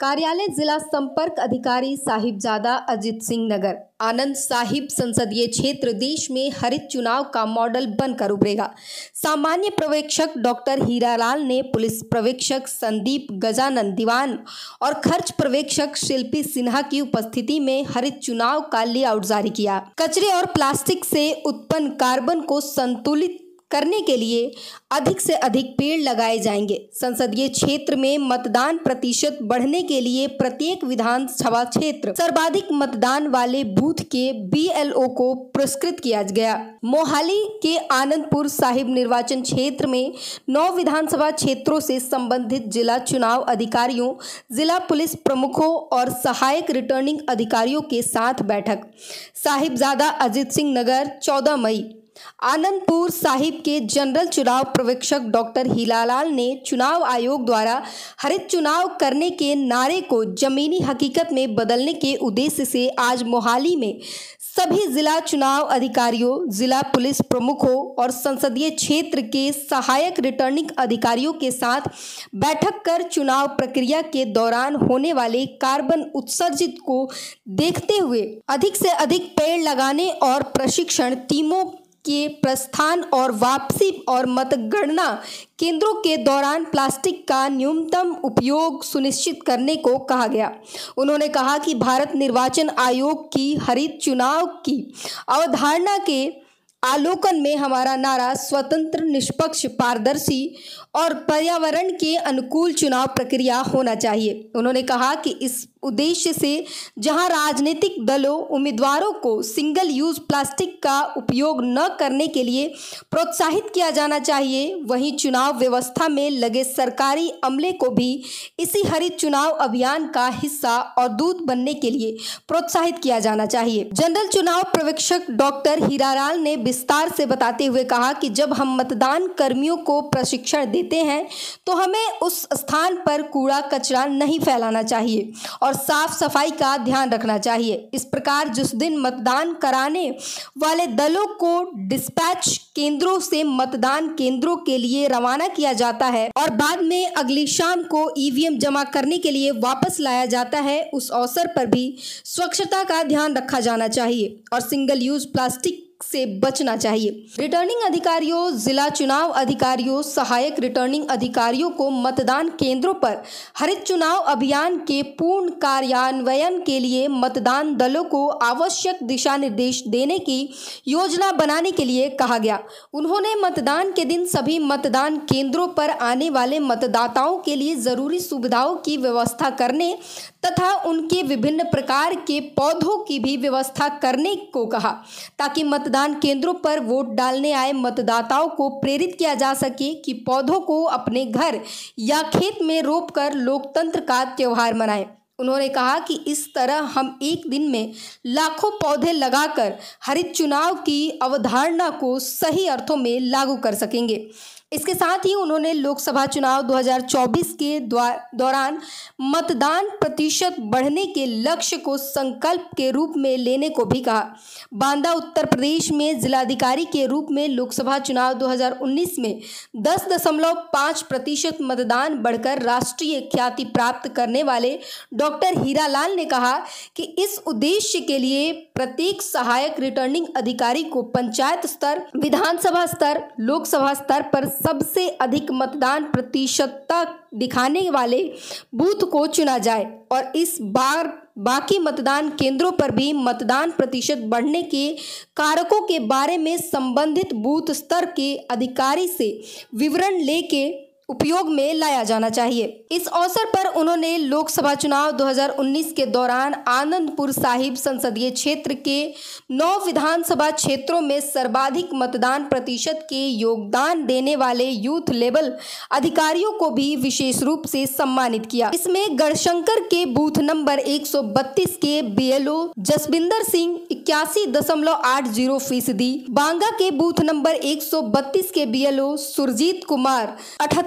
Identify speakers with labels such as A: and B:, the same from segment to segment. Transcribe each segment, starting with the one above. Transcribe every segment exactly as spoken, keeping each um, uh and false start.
A: कार्यालय जिला संपर्क अधिकारी साहिबजादा अजित सिंह नगर आनंद साहिब संसदीय क्षेत्र देश में हरित चुनाव का मॉडल बनकर उभरेगा। सामान्य पर्यवेक्षक डॉक्टर हीरालाल ने पुलिस पर्यवेक्षक संदीप गजानन दीवान और खर्च पर्यवेक्षक शिल्पी सिन्हा की उपस्थिति में हरित चुनाव का लेआउट जारी किया। कचरे और प्लास्टिक से उत्पन्न कार्बन को संतुलित करने के लिए अधिक से अधिक पेड़ लगाए जाएंगे। संसदीय क्षेत्र में मतदान प्रतिशत बढ़ने के लिए प्रत्येक विधानसभा क्षेत्र सर्वाधिक मतदान वाले बूथ के बीएलओ को पुरस्कृत किया गया। मोहाली के आनंदपुर साहिब निर्वाचन क्षेत्र में नौ विधानसभा क्षेत्रों से संबंधित जिला चुनाव अधिकारियों, जिला पुलिस प्रमुखों और सहायक रिटर्निंग अधिकारियों के साथ बैठक। साहिबजादा अजित सिंह नगर चौदह मई। आनंदपुर साहिब के जनरल चुनाव पर्यवेक्षक डॉक्टर हीरालाल ने चुनाव आयोग द्वारा हरित चुनाव करने के नारे को जमीनी हकीकत में बदलने के उद्देश्य से आज मोहाली में सभी जिला चुनाव अधिकारियों, जिला पुलिस प्रमुखों और संसदीय क्षेत्र के सहायक रिटर्निंग अधिकारियों के साथ बैठक कर चुनाव प्रक्रिया के दौरान होने वाले कार्बन उत्सर्जित को देखते हुए अधिक से अधिक पेड़ लगाने और प्रशिक्षण टीमों के प्रस्थान और वापसी और मतगणना केंद्रों के दौरान प्लास्टिक का न्यूनतम उपयोग सुनिश्चित करने को कहा गया। उन्होंने कहा कि भारत निर्वाचन आयोग की हरित चुनाव की अवधारणा के आलोकन में हमारा नारा स्वतंत्र, निष्पक्ष, पारदर्शी और पर्यावरण के अनुकूल चुनाव प्रक्रिया होना चाहिए। उन्होंने कहा कि इस उद्देश्य से जहां राजनीतिक दलों उम्मीदवारों को सिंगल यूज प्लास्टिक का उपयोग न करने के लिए प्रोत्साहित किया जाना चाहिए, वहीं चुनाव व्यवस्था में लगे सरकारी अमले को भी इसी हरित चुनाव अभियान का हिस्सा और दूत बनने के लिए प्रोत्साहित किया जाना चाहिए। जनरल चुनाव पर्यवेक्षक डॉक्टर हीरालाल ने विस्तार से बताते हुए कहा कि जब हम मतदान कर्मियों को प्रशिक्षण देते हैं तो हमें उस स्थान पर कूड़ा कचरा नहीं फैलाना चाहिए और साफ सफाई का ध्यान रखना चाहिए। इस प्रकार जिस दिन मतदान कराने वाले दलों को डिस्पैच केंद्रों से मतदान केंद्रों के लिए रवाना किया जाता है और बाद में अगली शाम को ईवीएम जमा करने के लिए वापस लाया जाता है, उस अवसर पर भी स्वच्छता का ध्यान रखा जाना चाहिए और सिंगल यूज प्लास्टिक से बचना चाहिए। रिटर्निंग अधिकारियों, जिला चुनाव अधिकारियों, सहायक रिटर्निंग अधिकारियों को मतदान केंद्रों पर हरित चुनाव अभियान के पूर्ण कार्यान्वयन के लिए मतदान दलों को आवश्यक दिशा निर्देश देने की योजना बनाने के लिए कहा गया। उन्होंने मतदान के दिन सभी मतदान केंद्रों पर आने वाले मतदाताओं के लिए जरूरी सुविधाओं की व्यवस्था करने तथा उनके विभिन्न प्रकार के पौधों की भी व्यवस्था करने को कहा, ताकि मतदान केंद्रों पर वोट डालने आए मतदाताओं को प्रेरित किया जा सके कि पौधों को अपने घर या खेत में रोपकर लोकतंत्र का त्योहार मनाएं। उन्होंने कहा कि इस तरह हम एक दिन में लाखों पौधे लगाकर हरित चुनाव की अवधारणा को सही अर्थों में लागू कर सकेंगे। इसके साथ ही उन्होंने लोकसभा चुनाव दो हज़ार चौबीस के दौरान मतदान प्रतिशत बढ़ने के लक्ष्य को संकल्प के रूप में लेने को भी कहा। बांदा उत्तर प्रदेश में जिलाधिकारी के रूप में लोकसभा चुनाव दो हज़ार उन्नीस में दस दशमलव पाँच प्रतिशत मतदान बढ़कर राष्ट्रीय ख्याति प्राप्त करने वाले डॉक्टर हीरालाल ने कहा कि इस उद्देश्य के लिए प्रत्येक सहायक रिटर्निंग अधिकारी को पंचायत स्तर, विधानसभा स्तर, लोकसभा स्तर पर सबसे अधिक मतदान प्रतिशतता दिखाने वाले बूथ को चुना जाए और इस बार बाकी मतदान केंद्रों पर भी मतदान प्रतिशत बढ़ने के कारकों के बारे में संबंधित बूथ स्तर के अधिकारी से विवरण लेके उपयोग में लाया जाना चाहिए। इस अवसर पर उन्होंने लोकसभा चुनाव दो हज़ार उन्नीस के दौरान आनंदपुर साहिब संसदीय क्षेत्र के नौ विधानसभा क्षेत्रों में सर्वाधिक मतदान प्रतिशत के योगदान देने वाले यूथ लेवल अधिकारियों को भी विशेष रूप से सम्मानित किया। इसमें गढ़शंकर के बूथ नंबर एक सौ बत्तीस के बीएलओ जसबिंदर सिंह इक्यासी दशमलव आठ जीरो फीसदी, बांगा के बूथ नंबर एक सौ बत्तीस के बीएलओ सुरजीत कुमार अठहत्तर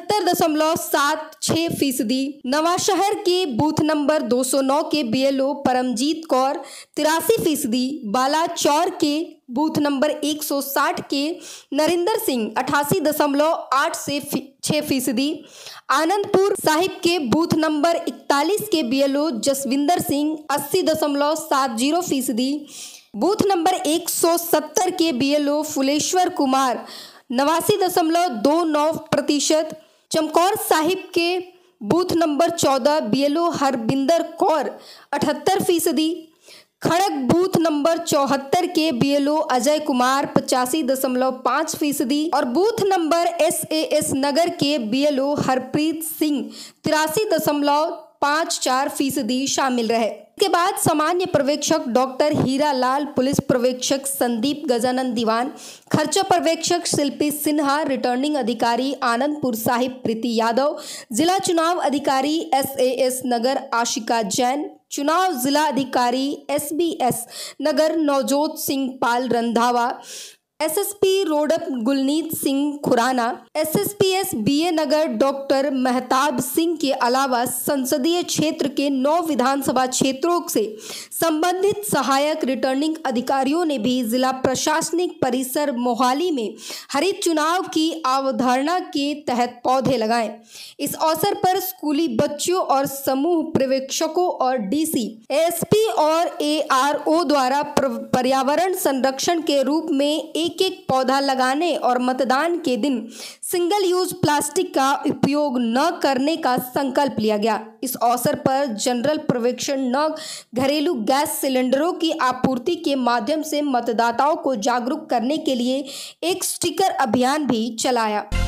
A: पचहत्तर दशमलव सात छह फीसदी। नवाशहर के बूथ नंबर दो सौ नौ के बीएलओ परमजीत कौर तिरासी फीसदी। बालाचौर के बूथ नंबर एक सौ साठ के नरिंदर सिंह अठासी दशमलव आठ से छह फीसदी। आनंदपुर साहिब के बूथ नंबर इकतालीस के बीएलओ जसविंदर सिंह अस्सी दशमलव सात जीरो फीसदी। बूथ नंबर एक सौ सत्तर के बीएलओ फुलेश्वर कुमार नवासी दशमलव दो नौ प्रतिशत। चमकौर साहिब के बूथ नंबर चौदह बीएलओ हरबिंदर कौर अठहत्तर फीसदी। खड़ग बूथ नंबर चौहत्तर के बीएलओ अजय कुमार पचासी दशमलव पाँच फीसदी और booth number S A S Nagar के बीएलओ हरप्रीत सिंह तिरासी दशमलव पाँच चार फीसदी शामिल रहे। इसके बाद सामान्य पर्यवेक्षक डॉक्टर हीरा लाल, पुलिस पर्यवेक्षक संदीप गजानन दीवान, खर्चा पर्यवेक्षक शिल्पी सिन्हा, रिटर्निंग अधिकारी आनंदपुर साहिब प्रीति यादव, जिला चुनाव अधिकारी S A S Nagar Ashika Jain, चुनाव जिला अधिकारी S B S Nagar Navjot Singh Pal Randhawa, SSP रोडप Gulneet Singh Khurana, SSP S BA Nagar doctor Mahtab Singh के अलावा संसदीय क्षेत्र के नौ विधानसभा क्षेत्रों से संबंधित सहायक रिटर्निंग अधिकारियों ने भी जिला प्रशासनिक परिसर मोहाली में हरित चुनाव की अवधारणा के तहत पौधे लगाए। इस अवसर पर स्कूली बच्चों और समूह पर्यवेक्षकों और डीसी, एसपी और एआरओ द्वारा पर्यावरण संरक्षण के रूप में एक एक पौधा लगाने और मतदान के दिन सिंगल यूज प्लास्टिक का उपयोग न करने का संकल्प लिया गया। इस अवसर पर जनरल पर्यवेक्षण न घरेलू गैस सिलेंडरों की आपूर्ति के माध्यम से मतदाताओं को जागरूक करने के लिए एक स्टिकर अभियान भी चलाया।